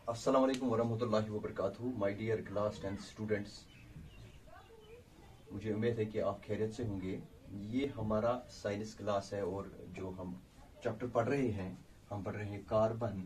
अस्सलाम वालेकुम वरहमतुल्लाहि वबरकातुहू। माय डियर क्लास 10 स्टूडेंट्स, मुझे उम्मीद है कि आप खैरियत से होंगे। ये हमारा साइंस क्लास है और जो हम चैप्टर पढ़ रहे हैं, हम पढ़ रहे हैं कार्बन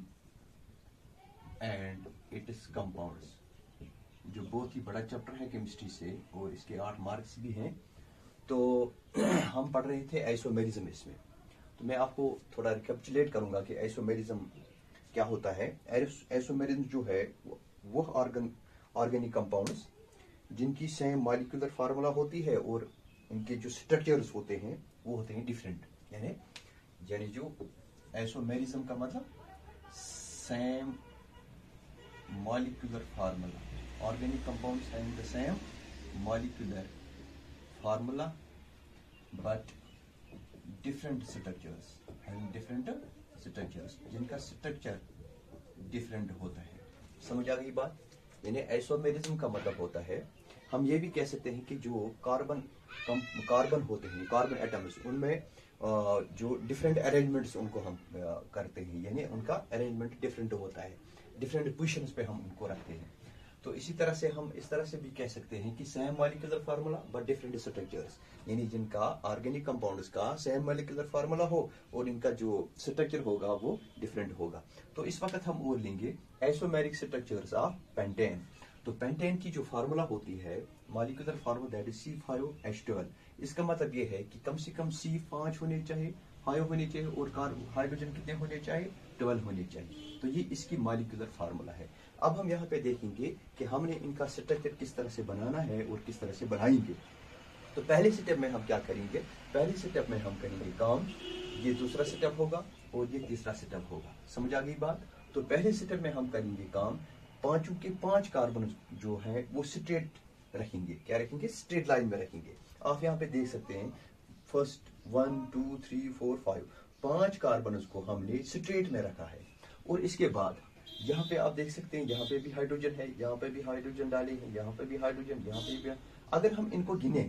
एंड इट्स कंपाउंड्स, जो बहुत ही बड़ा चैप्टर है केमिस्ट्री से और इसके 8 मार्क्स भी हैं। तो हम पढ़ रहे थे आइसोमेरिज्म इसमें। तो मैं आपको थोड़ा रिकैपिचुलेट करूंगा कि आइसोमेरिज्म क्या होता है। आइसोमेरिज्म जो है वो ऑर्गेनिक कंपाउंड्स जिनकी सेम मॉलिक्यूलर फार्मूला होती है और इनके जो स्ट्रक्चर्स होते हैं वो होते हैं डिफरेंट। यानी जो आइसोमेरिज्म का मतलब same molecular formula, organic compounds having the same molecular formula but different structures, having different structures, जिनका स्ट्रक्चर डिफरेंट होता है। समझ आ गई बात? यानी आइसोमेरिज्म का मतलब होता है, हम ये भी कह सकते हैं कि जो कार्बन होते हैं, कार्बन एटम्स, उनमें जो डिफरेंट अरेंजमेंट्स उनको हम करते हैं, यानी उनका अरेंजमेंट डिफरेंट होता है, डिफरेंट पोजिशंस पे हम उनको रखते हैं। तो इसी तरह से हम इस तरह से भी कह सकते हैं कि same molecular formula but different structures, यानी जिनका ऑर्गेनिक कंपाउंड्स का सेम मॉलिक्यूलर फार्मूला हो और इनका जो स्ट्रक्चर होगा वो डिफरेंट होगा। तो इस वक्त हम और लेंगे आइसोमेरिक स्ट्रक्चर्स ऑफ पेंटेन। तो पेंटेन की जो फार्मूला होती है, molecular formula, that is C5H12। इसका मतलब ये है कि कम से कम C5 होने चाहिए, 5 होने चाहिए और हाइड्रोजन कितने होने चाहिए, 12 होने चाहिए। तो ये इसकी मॉलिक्यूलर फार्मूला है। अब हम यहाँ पे देखेंगे कि हमने इनका स्ट्रक्चर किस तरह से बनाना है और किस तरह से बनाएंगे। तो पहले स्टेप में हम क्या करेंगे, पहले स्टेप में हम करेंगे काम, ये दूसरा स्टेप होगा और ये तीसरा स्टेप होगा। समझ आ गई बात? तो पहले स्टेप में हम करेंगे काम, पांचों के 5 कार्बन जो है वो स्ट्रेट रखेंगे। क्या रखेंगे? स्ट्रेट लाइन में रखेंगे। आप यहाँ पे देख सकते हैं, फर्स्ट 1 2 3 4 5 5 कार्बन को हमने स्ट्रेट में रखा है। और इसके बाद यहाँ पे आप देख सकते हैं, यहाँ पे भी हाइड्रोजन है, यहाँ पे भी हाइड्रोजन डाले हैं, यहाँ पे भी हाइड्रोजन, यहाँ पे भी। अगर हम इनको गिने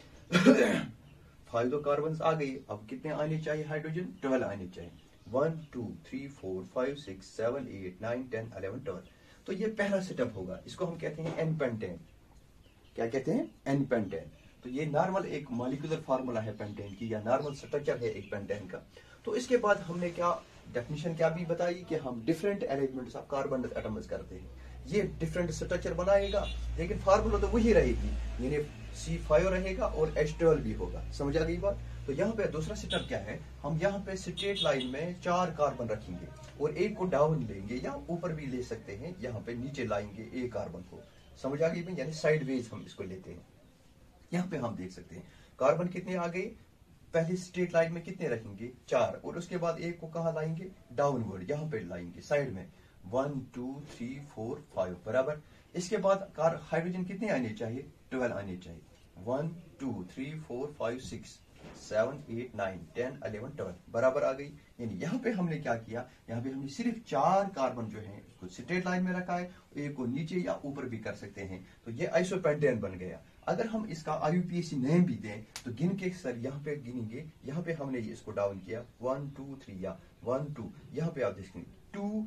5 तो कार्बन आ गई, अब कितने आने चाहिए हाइड्रोजन? 12 आने चाहिए। 1 2 3 4 5 6 7 8 9 10 11 12। तो ये पहला सेटअप होगा, इसको हम कहते हैं एन पेंटेन। क्या कहते हैं? N pentane. तो ये नॉर्मल एक मॉलिक्यूलर फार्मूला है पेंटेन की, या नॉर्मल स्ट्रक्चर है एक पेंटेन का। तो इसके बाद हमने क्या डेफिनेशन क्या भी बताई कि हम different arrangements of carbon atoms करते हैं। ये डिफरेंट स्ट्रक्चर बनाएगा लेकिन फार्मूला तो वही रहेगी, यानी C5 रहेगा और H12 भी होगा। समझ आ गई बात? तो यहाँ पे दूसरा स्टेप क्या है, हम यहाँ पे स्ट्रेट लाइन में 4 कार्बन रखेंगे और एक को डाउन लेंगे या ऊपर भी ले सकते हैं, यहाँ पे नीचे लाएंगे एक कार्बन को। समझ आ गई भाई? यानी साइडवेज हम इसको लेते हैं। यहाँ पे हम देख सकते हैं कार्बन कितने आ गए, पहले स्ट्रेट लाइन में कितने रखेंगे? 4, और उसके बाद एक को कहा लाएंगे? डाउनवर्ड, यहाँ पे लाएंगे साइड में। 1 2 3 4 5 बराबर। इसके बाद हाइड्रोजन कितने आने चाहिए? 12 आने चाहिए। 1 2 3 4 5 6 7 8 9 10 11 12 बराबर आ गई। यानी यहाँ पे हमने क्या किया, यहाँ पे हमने सिर्फ 4 कार्बन जो है उसको स्ट्रेट लाइन में रखा है, एक को नीचे या ऊपर भी कर सकते हैं। तो ये आइसोपेंटेन बन गया। अगर हम इसका IUPAC नेम भी दें तो गिन के सर यहाँ पे गिनेंगे, यहाँ पे हमने इसको डाउन किया 1 2 3 या 1 2, यहाँ पे आप देखेंगे 2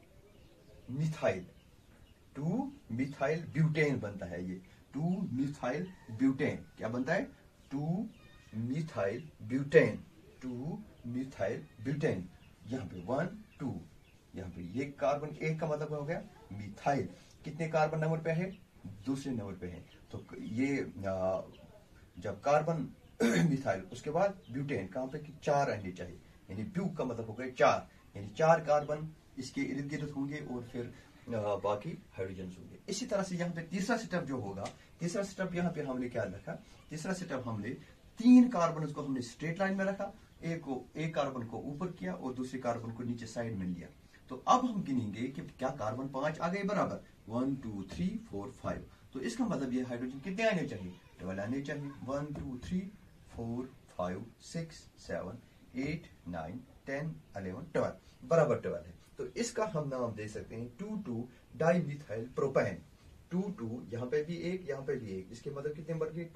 मिथाइल ब्यूटेन बनता है। ये 2 मिथाइल ब्यूटेन क्या बनता है? 2 मिथाइल ब्यूटेन, 2 मिथाइल ब्यूटेन। यहाँ पे 1 2, यहाँ पे ये कार्बन एक का मतलब हो गया मिथाइल। कितने कार्बन नंबर पे है? दूसरे नंबर पे है। तो ये जब कार्बन मिथाइल, उसके बाद ब्यूटेन, कहां पे? 4 रहने चाहिए, यानी ब्यू का मतलब हो गया 4, यानी 4 कार्बन इसके इर्द गिर्द होंगे और फिर बाकी हाइड्रोजन होंगे। इसी तरह से यहाँ पे तीसरा स्टेप जो होगा, तीसरा स्टेप यहाँ पे हमने क्या रखा, तीसरा स्टेप हमने 3 कार्बन को हमने स्ट्रेट लाइन में रखा, एक कार्बन को ऊपर किया और दूसरे कार्बन को नीचे साइड में लिया। तो अब हम गिनेंगे कि क्या कार्बन 5 आ गए बराबर, 1 2 3 4 5। तो इसका मतलब ये हाइड्रोजन कितने आने चाहिए? 12 आने चाहिए। 1 2 3 4 5 6 7 8 9 10 11 12 बराबर 12 है। तो इसका हम नाम दे सकते हैं 2 डाई मिथाइल प्रोपेन। 2 यहाँ पे भी एक, यहाँ पे भी एक, इसके मतलब कितने बन गए? 2।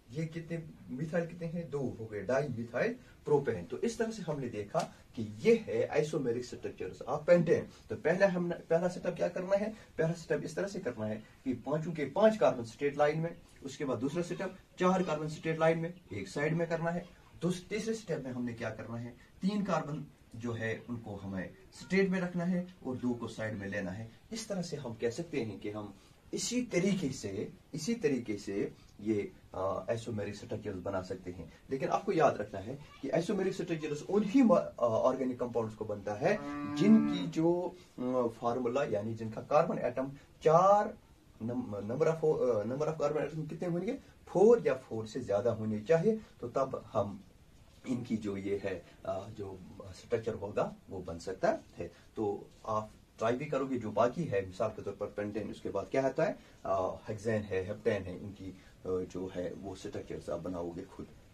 ये कितने मिथाइल कितने हैं, 2 हो गए, डाई मिथाइल प्रोपेन। तो इस तरह से हमने देखा कि ये है आइसोमेरिक स्ट्रक्चर्स ऑफ पेंटेन। तो पहला सेटअप क्या करना है, पहला सेटअप इस तरह से करना है कि पांचों के 5 कार्बन स्ट्रेट लाइन में, उसके बाद दूसरा सेटअप 4 कार्बन स्ट्रेट लाइन में एक साइड में करना है। तीसरे स्टेप में हमने क्या करना है, 3 कार्बन जो है उनको हमें स्ट्रेट में रखना है और 2 को साइड में लेना है। इस तरह से हम कह सकते हैं कि हम इसी तरीके से ये आइसोमेरिक स्ट्रक्चर्स बना सकते हैं। लेकिन आपको याद रखना है कि आइसोमेरिक स्ट्रक्चर्स उन्हीं ऑर्गेनिक कंपाउंड्स को बनता है जिनकी जो फार्मूला यानी जिनका carbon atom 4 number of carbon atom कितने होंगे, 4 या 4 से ज्यादा होने चाहिए। तो तब हम इनकी जो ये है जो स्ट्रक्चर होगा वो बन सकता है। तो आप ट्राई भी करोगे, जो बाकी है मिसाल के तौर पर पेंटेन, उसके बाद क्या आता है हेक्सेन है, हेप्टेन है, इनकी जो है वो स्ट्रक्चर्स आप बनाओगे खुद।